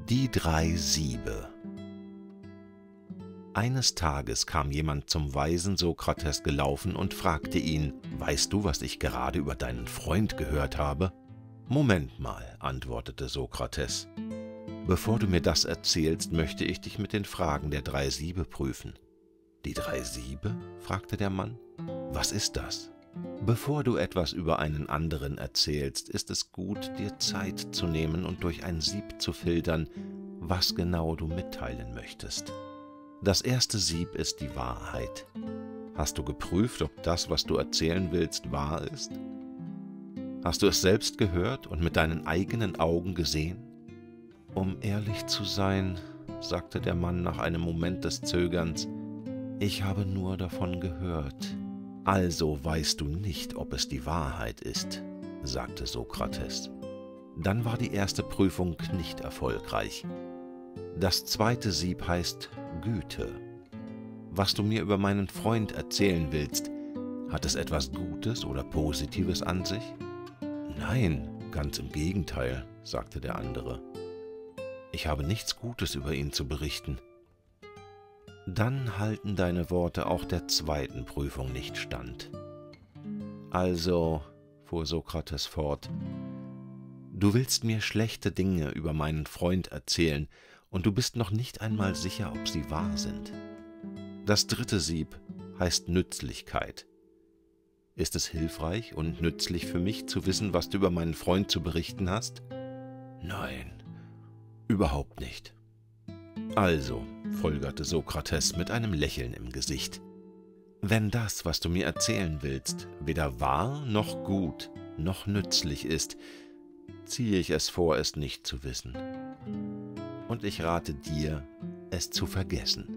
Die 3 Siebe. Eines Tages kam jemand zum weisen Sokrates gelaufen und fragte ihn: »Weißt du, was ich gerade über deinen Freund gehört habe?« »Moment mal«, antwortete Sokrates. »Bevor du mir das erzählst, möchte ich dich mit den Fragen der 3 Siebe prüfen.« »Die 3 Siebe?« fragte der Mann. »Was ist das?« »Bevor du etwas über einen anderen erzählst, ist es gut, dir Zeit zu nehmen und durch ein Sieb zu filtern, was genau du mitteilen möchtest. Das erste Sieb ist die Wahrheit. Hast du geprüft, ob das, was du erzählen willst, wahr ist? Hast du es selbst gehört und mit deinen eigenen Augen gesehen?« »Um ehrlich zu sein«, sagte der Mann nach einem Moment des Zögerns, »ich habe nur davon gehört.« »Also weißt du nicht, ob es die Wahrheit ist«, sagte Sokrates. Dann war die erste Prüfung nicht erfolgreich. Das zweite Sieb heißt Güte. Was du mir über meinen Freund erzählen willst, hat es etwas Gutes oder Positives an sich? »Nein, ganz im Gegenteil«, sagte der andere. »Ich habe nichts Gutes über ihn zu berichten.« »Dann halten deine Worte auch der zweiten Prüfung nicht stand.« »Also«, fuhr Sokrates fort, »du willst mir schlechte Dinge über meinen Freund erzählen, und du bist noch nicht einmal sicher, ob sie wahr sind. Das dritte Sieb heißt Nützlichkeit. Ist es hilfreich und nützlich für mich zu wissen, was du über meinen Freund zu berichten hast?« »Nein, überhaupt nicht.« »Also«, folgerte Sokrates mit einem Lächeln im Gesicht, »wenn das, was du mir erzählen willst, weder wahr noch gut noch nützlich ist, ziehe ich es vor, es nicht zu wissen. Und ich rate dir, es zu vergessen.«